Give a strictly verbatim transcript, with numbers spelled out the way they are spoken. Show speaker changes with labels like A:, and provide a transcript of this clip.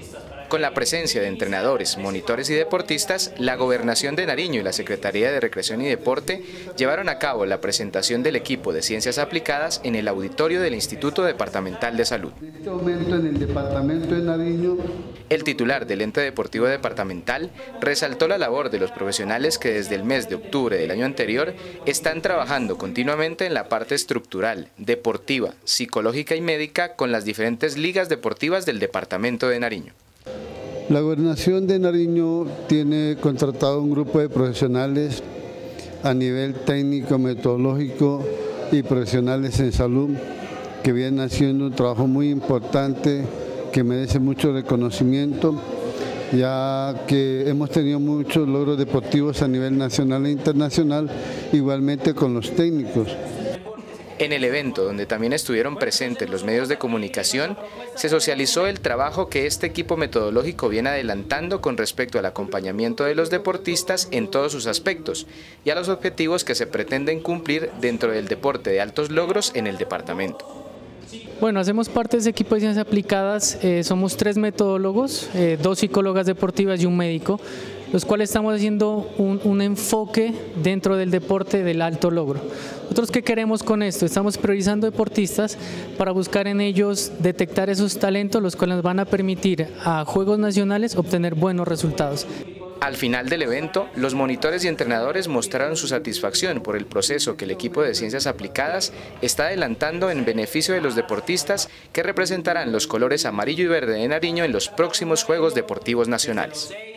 A: Con la presencia de entrenadores, monitores y deportistas, la Gobernación de Nariño y la Secretaría de Recreación y Deporte llevaron a cabo la presentación del equipo de Ciencias Aplicadas en el auditorio del Instituto Departamental de Salud.
B: En este momento en el Departamento de Nariño,
A: el titular del ente deportivo departamental resaltó la labor de los profesionales que desde el mes de octubre del año anterior están trabajando continuamente en la parte estructural, deportiva, psicológica y médica con las diferentes ligas deportivas del departamento de Nariño.
B: La Gobernación de Nariño tiene contratado un grupo de profesionales a nivel técnico, metodológico y profesionales en salud que vienen haciendo un trabajo muy importante que merece mucho reconocimiento, ya que hemos tenido muchos logros deportivos a nivel nacional e internacional, igualmente con los técnicos.
A: En el evento, donde también estuvieron presentes los medios de comunicación, se socializó el trabajo que este equipo metodológico viene adelantando con respecto al acompañamiento de los deportistas en todos sus aspectos y a los objetivos que se pretenden cumplir dentro del deporte de altos logros en el departamento.
C: Bueno, hacemos parte de ese equipo de ciencias aplicadas, eh, somos tres metodólogos, eh, dos psicólogas deportivas y un médico, los cuales estamos haciendo un, un enfoque dentro del deporte del alto logro. ¿Nosotros qué queremos con esto? Estamos priorizando deportistas para buscar en ellos detectar esos talentos, los cuales nos van a permitir a Juegos Nacionales obtener buenos resultados.
A: Al final del evento, los monitores y entrenadores mostraron su satisfacción por el proceso que el equipo de Ciencias Aplicadas está adelantando en beneficio de los deportistas que representarán los colores amarillo y verde de Nariño en los próximos Juegos Deportivos Nacionales.